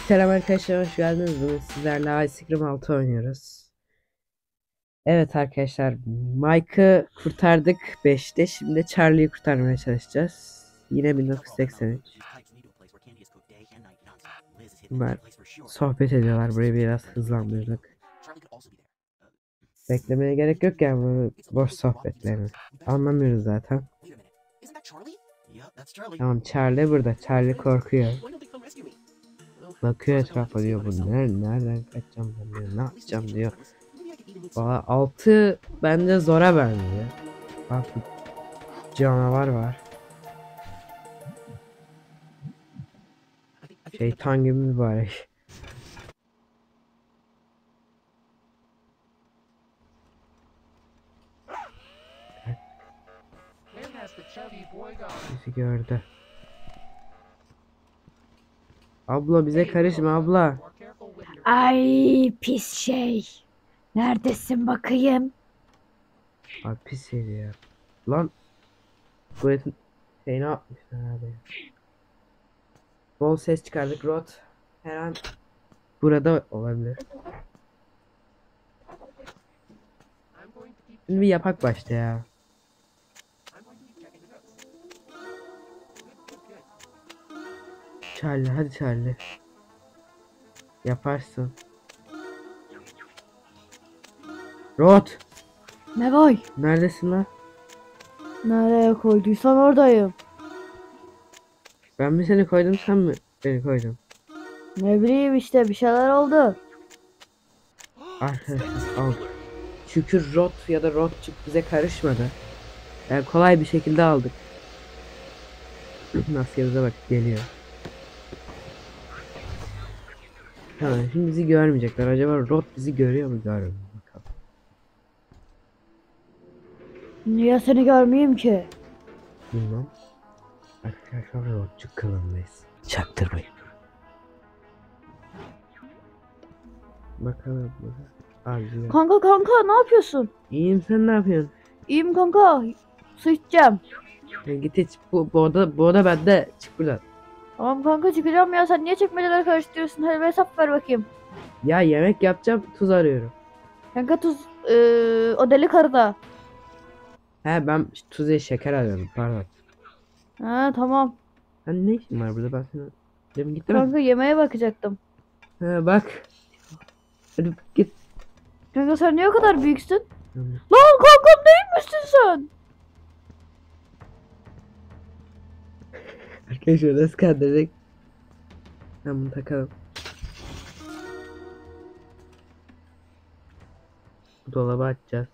Selam arkadaşlar, hoş geldiniz. Bugün sizlerle Ice Cream 6 oynuyoruz. Evet arkadaşlar, Mike'ı kurtardık 5'te. Şimdi de Charlie'yi kurtarmaya çalışacağız. Yine 1983. Bunlar sohbet ediyorlar. Burayı biraz hızlandırdık. Beklemeye gerek yok yani bunu boş sohbetlerini. Anlamıyoruz zaten. Tamam, Charlie burada. Charlie korkuyor. Bakıyor etrafa, diyor bu nereden kaçacağım ben, diyor, ne yapacağım diyor. Valla 6 bence zora benziyor. Bak, canavar var. Şeytan gibi mübarek. Bizi gördü. Abla bize karışma abla. Ay pis şey. Neredesin bakayım? Abi pis herif ya. Lan bu etin şey ne yapmışlar abi. Bol ses çıkardık, Rot. Her an burada olabilir. Şimdi bir yapak başta ya. Charlie, hadi Charlie. Yaparsın. Rot, Ne var? neredesin lan? Nereye koyduysan oradayım. Ben mi seni koydum, sen mi beni koydun? Ne bileyim işte bir şeyler oldu. Arkadaşlar al. Şükür Rot ya da Rotçuk bize karışmadı. Yani kolay bir şekilde aldık. Maskemize bak, geliyor. Tamam, şimdi bizi görmeyecekler. Acaba Rot bizi görüyor mu, görmüyor mu? Bakalım. Niye seni görmeyeyim ki? Bilmem. Arkadaşlar Rotçuk kılındayız. Çaktırmayın. Bakalım. Abi. Kanka ne yapıyorsun? İyiyim, sen ne yapıyorsun? İyiyim kanka. Su içeceğim. Git hiç bu oda bende, çık buradan. Tamam kanka çıkacağım ya, sen niye çekmeceleri karıştırıyorsun? Hadi bir hesap ver bakayım. Ya yemek yapacağım, tuz arıyorum. Kanka tuz o deli karıda. He, ben tuzu şeker arıyorum, pardon. Ha tamam. Sen ne işin var burada, ben seni demin gittim. Kanka yemeğe bakacaktım. He bak. Hadi git. Kanka sen niye o kadar büyüksün? Tamam. Lan kankam neymişsin sen? Arkadaşlar nasıl kandırdık? Ben bunu takalım. Bu dolabı açacağız.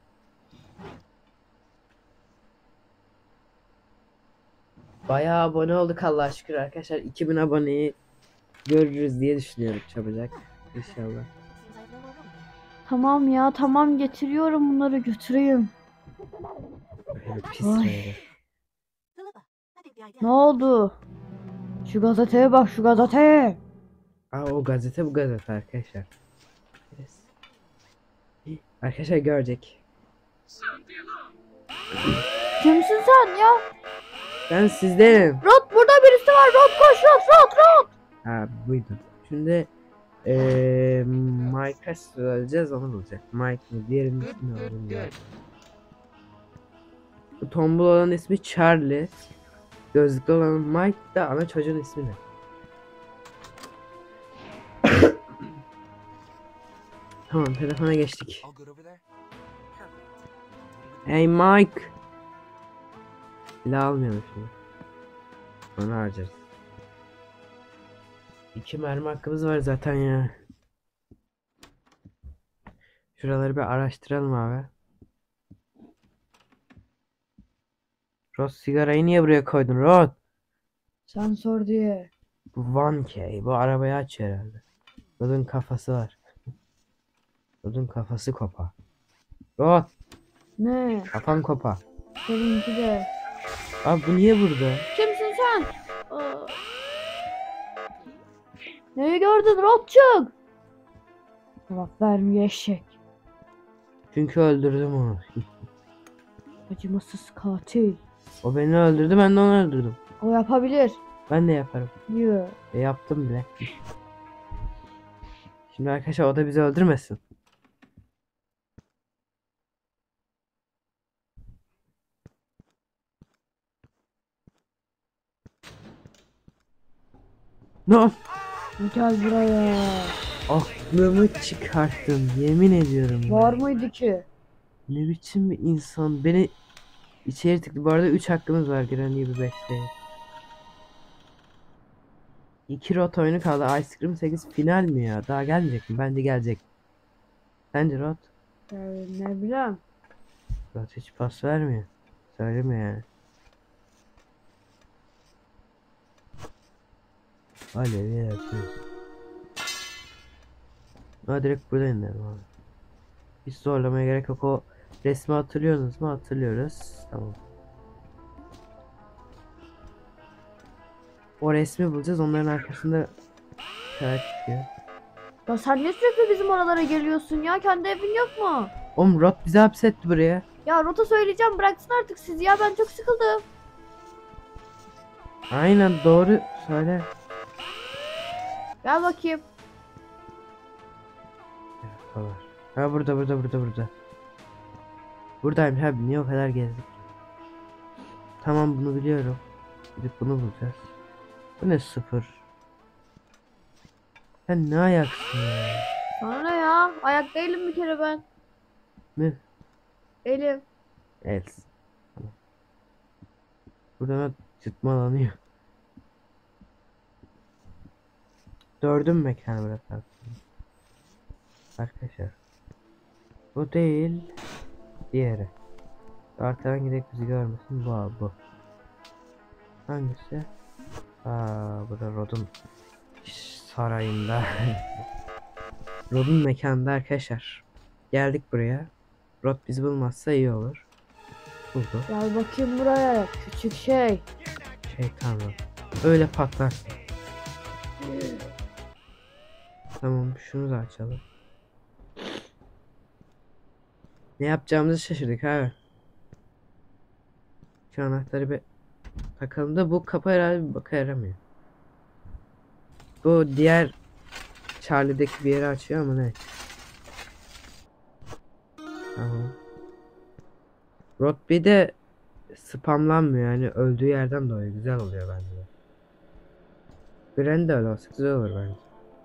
Bayağı abone olduk Allah'a şükür arkadaşlar. 2000 aboneyi görürüz diye düşünüyorum çabucak. İnşallah. Tamam ya tamam, getiriyorum bunları, götüreyim. Böyle pis Ay. böyle. Ne oldu? Şu gazeteye bak, şu gazeteye. Aa, o gazete, bu gazete arkadaşlar. Yes. Arkadaşlar görecek. Kimsin sen ya? Ben sizdenim. Rot, burada birisi var. Rot koş, Rot. Ha, buydu. Şimdi Mike'a söyleyeceğiz, onu bulacak. Mike mi? Diğerinin ismi ne olur ya? Bu tombul olan ismi Charlie. Gözlüklü olan Mike da, ama çocuğun ismi ne? Tamam, telefona geçtik. Hey Mike. Silah almıyorum şimdi. Onu harcarız. 2 mermi hakkımız var zaten ya. Şuraları bir araştıralım abi. Rod, sigarayı niye buraya koydun Rod? Sen sor diye. Bu 1K. Bu arabayı açıyor herhalde. Rod'un kafası var. Rod'un kafası kopa. Rod, Ne? kafan kopa. Seninki de. Abi bu niye burada? Kimsin sen? Aa. Neyi gördün Rotçuk? Cevap vermiyor eşek. Çünkü öldürdüm onu. Acımasız katil. O beni öldürdü, ben de onu öldürdüm. O yapabilir. Ben de yaparım. Diyor. Yaptım bile. Şimdi arkadaşlar o da bizi öldürmesin. No. Gel buraya. Aklımı çıkarttın. Yemin ediyorum ya. Var mıydı ki? Ne biçim bir insan. Beni içeri tıktı. Bu arada 3 hakkımız var. Giren gibi bekleyin. 2 rot oyunu kaldı. Ice Cream 8 final mi ya? Daha gelmeyecek mi? Bence gelecek. Sence rot? Ne bileyim. Rot hiç pas vermiyor. Söyleme yani. Alevi yapıyoruz. Ha direkt burada inelim abi. Hiç zorlamaya gerek yok. O resmi hatırlıyorsunuz mu? Hatırlıyoruz. Tamam. O resmi bulacağız. Onların arkasında karar çıkıyor. Ya sen niye sürekli bizim oralara geliyorsun ya? Kendi evin yok mu? Oğlum Rot bizi hapsetti buraya. Ya Rota söyleyeceğim, bıraksın artık sizi ya, ben çok sıkıldım. Aynen doğru söyle. Gel bakayım. Falan. Ha burada. Buradaymış abi. Niye o kadar gezdik? Tamam bunu biliyorum. Gidip bunu bulacağız. Bu ne sıfır? Sen ne ayaksın ya? Sana ne ya? Ayak değilim bir kere ben. Ne? Elim. Els. Tamam. Buradan cıtmalanıyor. Dördün mekanı bırakalım. Arkadaşlar. Bu değil. Diğeri. Arkadan gidelim bizi görmesin. Bu abi bu. Hangisi? Aa, bu da Rod'un sarayında. Rod'un mekanında arkadaşlar. Geldik buraya. Rod bizi bulmazsa iyi olur. Buldu. Gel bakayım buraya. Küçük şey. Şeytan Rod. Öyle patlar. Tamam şunu da açalım. Ne yapacağımızı şaşırdık abi. Şu anahtarı bir takalım da bu kapı herhalde bir baka yaramıyor. Bu diğer Charlie'deki bir yeri açıyor ama ne? Tamam. Rod bir de spamlanmıyor yani öldüğü yerden dolayı güzel oluyor bence. Gren de öyle olsa güzel olur bence.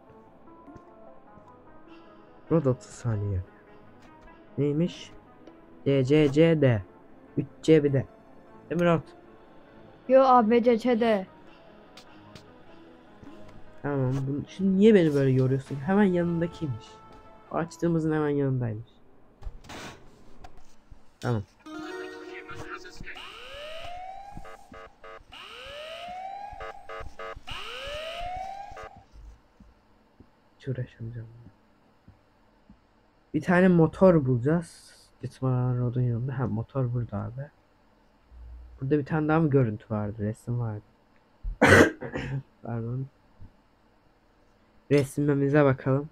Rod 30 saniye. Neymiş? DCCD 3C bir de. Değil mi Rod? Yo ABC'de. Tamam. Şimdi niye beni böyle yoruyorsun? Hemen yanındakiymiş. Açtığımızın hemen yanındaymış. Tamam. Hiç uğraşamayacağım. Bir tane motor bulacağız. Gitman Rod'un yanında. Ha motor burada abi. Burada bir tane daha mı görüntü vardı? Resim vardı. Pardon. Resmimize bakalım.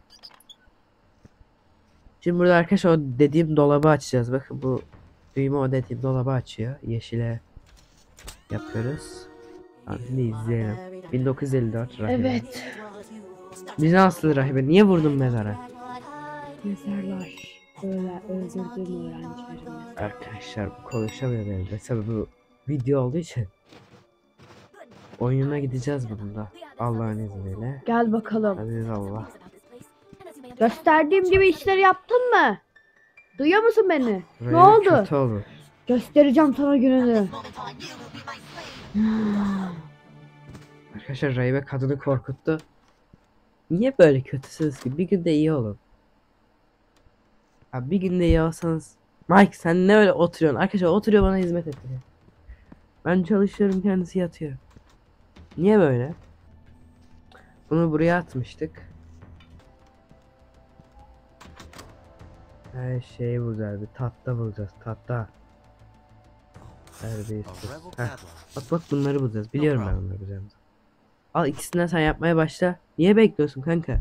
Şimdi burada arkadaşlar o dediğim dolabı açacağız. Bakın bu düğme o dediğim dolabı açıyor. Yeşile yapıyoruz. Şimdi izleyelim. 1954 rahibe. Evet. Bizanslı rahibe. Niye vurdun mezara? Mezarlar. Böyle öldürdüğüm öğrencilerimi. Arkadaşlar konuşamıyor benim. Mesela bu video olduğu için oyununa gideceğiz bununla. Allah'ın izniyle. Gel bakalım. Aziz Allah. Gösterdiğim gibi işleri yaptın mı? Duyuyor musun beni? Ne Rahibe oldu? kötü olur. Göstereceğim sana gününü. Arkadaşlar rahibe kadını korkuttu. Niye böyle kötüsünüz ki? Bir günde iyi olun. Abi bir günde iyi olsanız. Mike sen ne öyle oturuyorsun? Arkadaşlar oturuyor bana hizmet ediyor. Ben çalışıyorum kendisi yatıyor. Niye böyle? Bunu buraya atmıştık. Her şeyi bulacağız. Bir tahta bulacağız. Tahta. Terbiyesiz. Heh. Bak bunları bulacağız. Biliyorum ben bunları bulacağımızı. Al ikisinden sen yapmaya başla. Niye bekliyorsun kanka?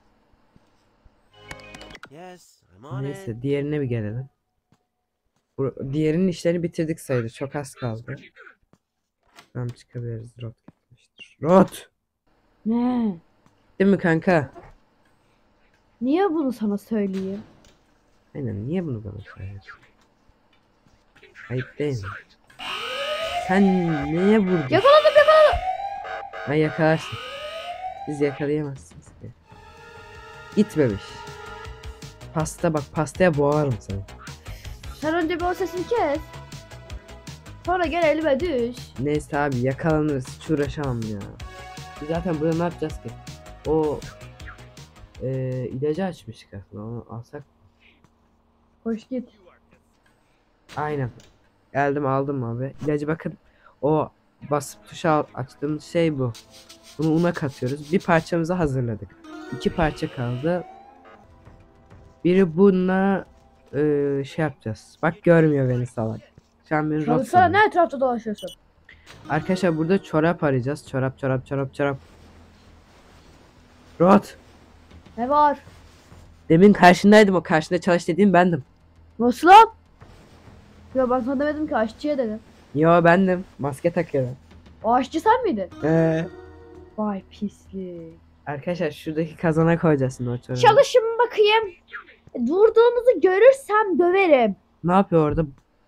Neyse diğerine bir gelelim. Diğerinin işlerini bitirdik sayılır. Çok az kaldı. Tamam çıkabiliriz. Rot gitmiştir. Rot! Ne? Değil mi kanka? Niye bunu sana söyleyeyim? Aynen, niye bunu bana söylüyorsun? Ayıp değil mi? Sen neye vurdun? Yakaladım. Ben yakalarsın. Siz yakalayamazsınız ki. Gitmemiş. Pasta bak, pastaya boğarım seni. Sen önce bir o sesini kes. Sonra gel elime düş. Neyse abi, yakalanırız, hiç uğraşamam ya. Biz zaten burada ne yapacağız ki? O ilacı açmıştık aslında, onu alsak. Hoş git. Aynen. Geldim, aldım abi. İlacı bakın. O basıp tuşa açtığımız şey bu. Bunu una katıyoruz. Bir parçamızı hazırladık. 2 parça kaldı. Biri bununla şey yapacağız. Bak, görmüyor beni salak. Şu an beni rot Çalışsana, sanıyor. ne etrafta dolaşıyorsun? Arkadaşlar burada çorap arayacağız. Çorap. Rot. Ne var? Demin karşındaydım, o karşında çalış dediğim bendim. Nasıl lan? Ya ben sana demedim ki aşçıya dedim. Yo, bendim. Maske takıyorum. O aşçı sen miydin? Ee, Vay pislik. Arkadaşlar şuradaki kazana koyacağız şimdi o çorabı. Çalışın bakayım. Durduğunuzu görürsem döverim. Ne yapıyor orada?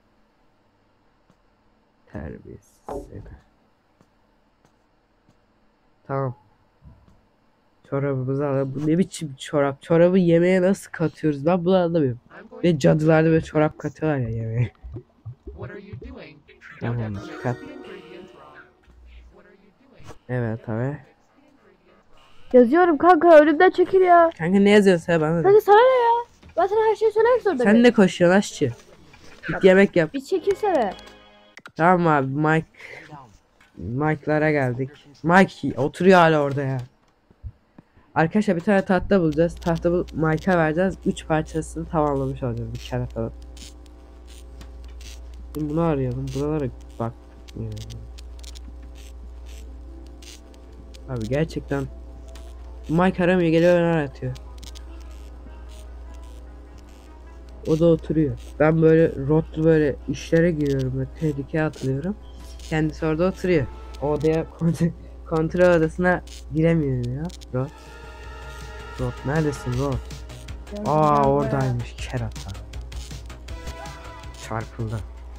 Terbiyesiz seni. Tamam. Çorabımızı alalım. Bu ne biçim çorap? Çorabı yemeğe nasıl katıyoruz? Ben bunu anlamıyorum. Ve cadılarda böyle çorap katıyorlar ya yemeğe. Tamam, kat. Evet abi. Yazıyorum kanka, önümden çekil ya. Kanka ne yazıyorsun sen bana? Hadi sana ne ya? Ben sana her şeyi söylemek zorundayım. Sen ne koşuyorsun aşçı? Git yemek yap. Bir çekilsene. Tamam abi, Mike'lara geldik. Mike oturuyor hala orada ya. Arkadaşlar bir tane tahta bulacağız. Mike'a vereceğiz. 3 parçasını tamamlamış olacağız bir kere falan. Şimdi bunu arayalım. Buralara bak. Abi gerçekten Mike aramıyor, geliyor beni aratıyor. O da oturuyor. Ben böyle rotlu böyle işlere giriyorum, böyle tehlikeye atılıyorum. Kendisi orada oturuyor. O odaya kontrol odasına giremiyor ya. Rot neredesin Rot? Aa, oradaymış kerata. Çarpıldı.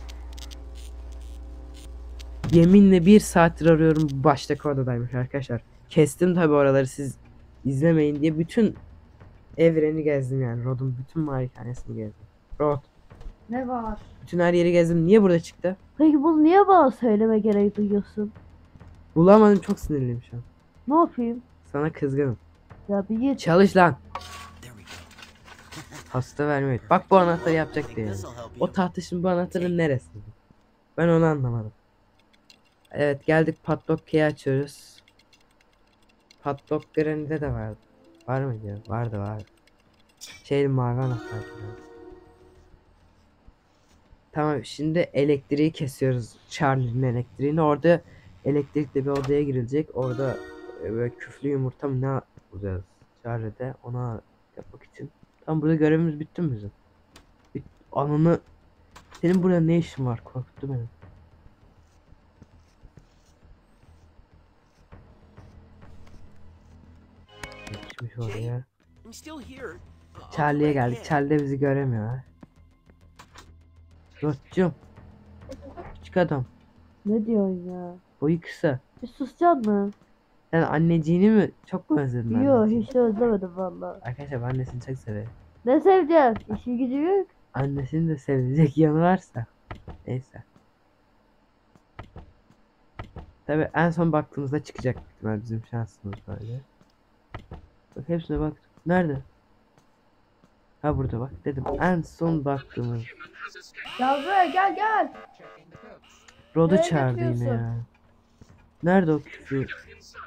Yeminle 1 saattir arıyorum, baştaki odadaymış arkadaşlar. Kestim tabi oraları, siz izlemeyin diye bütün evreni gezdim yani. Rod'un bütün malikanesini gezdim. Rod. Ne var? Bütün her yeri gezdim. Niye burada çıktı? Peki bunu niye bana söyleme gereği duyuyorsun? Bulamadım, çok sinirliyim şu an. Ne yapayım? Sana kızgınım. Ya bir git. Çalış lan. Hasta vermeyin. Bak, bu anahtarı yapacak diye. O tahta şimdi bu anahtarın neresi? Ben onu anlamadım. Evet, geldik, padlock key'i açıyoruz. Padlock Granny'de de vardı. Var mı diyor? Vardı. Mavi anahtar. Tamam, şimdi elektriği kesiyoruz. Charlie'nin elektriğini. Orada elektrikli bir odaya girilecek. Orada böyle küflü yumurta mı ne bulacağız Charlie'de, ona yapmak için. Tamam, burada görevimiz bitti mi bizim? Ananı, senin burada ne işin var? Korkuttu beni. Geçmiş oraya. Charlie'ye geldik. Charlie de bizi göremiyor ha. Dostcum. Küçük adam. Ne diyorsun ya? Boyu kısa. Bir susacaksın mı? Sen anneciğini mi çok mu özledin? Yok, Anneciğini? hiç de özlemedim valla. Arkadaşlar ben annesini çok severim. Ne seveceğim? İşin gücü yok. Annesini de sevecek yanı varsa. Neyse. Tabi en son baktığımızda çıkacak ihtimal bizim şansımız böyle. Bak, hepsine bak. Nerede? Ha, burada bak dedim. En son baktığımız. Gel buraya, gel. Rod'u Nereye çağırdı yine götürüyorsun? ya. Nerede o küfür?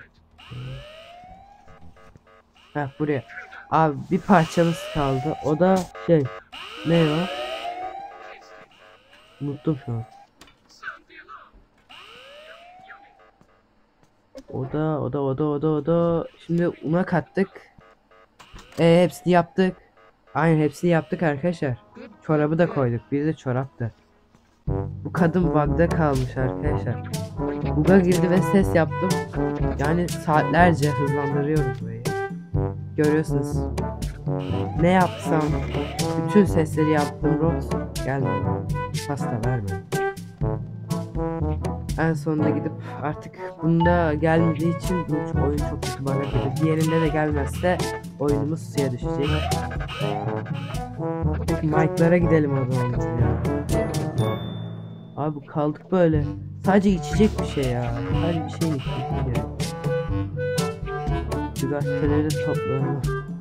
Ha, buraya. Abi bir parçamız kaldı. O da şey. Ne o? Unuttum şu an. O da. Şimdi una kattık. Hepsini yaptık. Aynen, hepsini yaptık arkadaşlar. Çorabı da koyduk. Bir de çoraptı. Bu kadın bug'da kalmış arkadaşlar. Bug'a girdi ve ses yaptım. Yani saatlerce hızlandırıyorum burayı. Görüyorsunuz. Ne yapsam? Bütün sesleri yaptım. Rot gelmedi. Pasta vermedi. En sonunda gidip artık bunda gelmediği için bu oyun çok kötü bana girdi. Diğerinde de gelmezse oyunumuz suya düşecek. Peki Mike'lara gidelim o zaman biz ya. Abi kaldık böyle. Sadece içecek bir şey ya. Sadece bir şey içmek gerek. Şu gazeteleri toplayalım.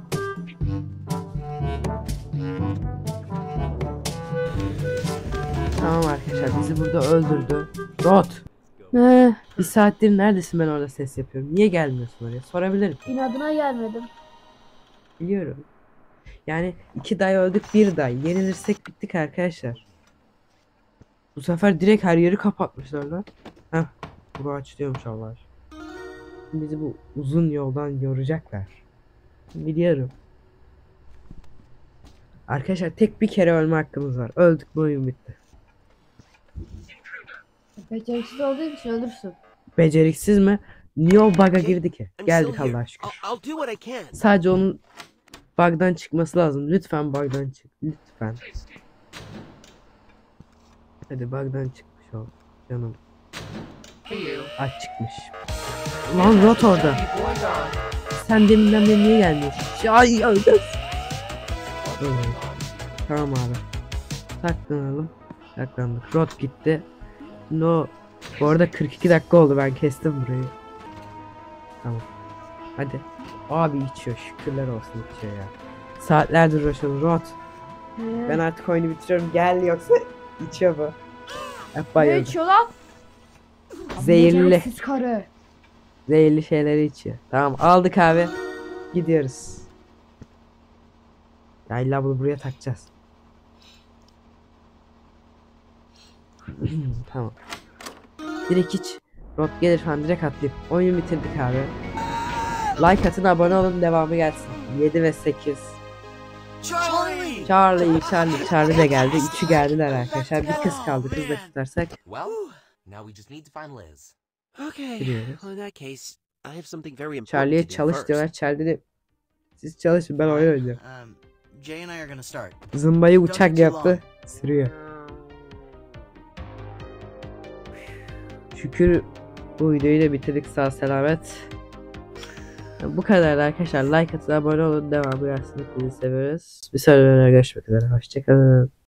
Tamam arkadaşlar, bizi burada öldürdü. Rot. Bir saattir neredesin, ben orada ses yapıyorum. Niye gelmiyorsun oraya? Sorabilirim. İnadına gelmedim. Biliyorum. Yani 2 day öldük, 1 day. Yenilirsek bittik arkadaşlar. Bu sefer direkt her yeri kapatmışlar lan. Heh. Bu açılıyormuş Allah aşkına. Şimdi bizi bu uzun yoldan yoracaklar. Biliyorum. Arkadaşlar tek bir kere ölme hakkımız var. Öldük, bu oyun bitti. Beceriksiz olduğu için ölürsün. Beceriksiz mi? Niye o bug'a girdi ki? Geldik Allah'a şükür. Sadece onun bug'dan çıkması lazım. Lütfen bug'dan çık. Lütfen. Hadi bug'dan çıkmış ol. Canım. Aç çıkmış. Lan Rot orada. Sen deminden beri niye gelmiyorsun? Ay öleceğiz. Tamam abi. Saklanalım. Saklandık. Rot gitti. No. Bu arada 42 dakika oldu, ben kestim burayı. Tamam. Hadi. Abi içiyor, şükürler olsun içiyor ya. Saatlerdir uğraşıyorum Rot. Ben artık oyunu bitiriyorum, gel yoksa içiyor bu. Hep Ne bayıldı. içiyor lan? Zehirli. Beceriksiz karı. Zehirli şeyleri içiyor. Tamam, aldık abi. Gidiyoruz. Ya illa bunu buraya takacağız. Tamam. Direkt hiç Rot gelir falan direkt atlayıp oyunu bitirdik abi. Like atın, abone olun, devamı gelsin. 7 ve 8. Charlie de geldi. 3'ü geldiler arkadaşlar. Bir kız kaldı. Kız da tutarsak giriyoruz. Charlie'ye çalış diyorlar. Charlie de siz çalışın, ben oyun oynayacağım. Zımbayı uçak yaptı. Sürüyor. Şükür bu videoyu da bitirdik sağ selamet. Bu kadar arkadaşlar. Like atın, abone olun, devamı gelsin. Hepinizi seviyoruz. Bir sonraki görüşmek üzere. Hoşçakalın.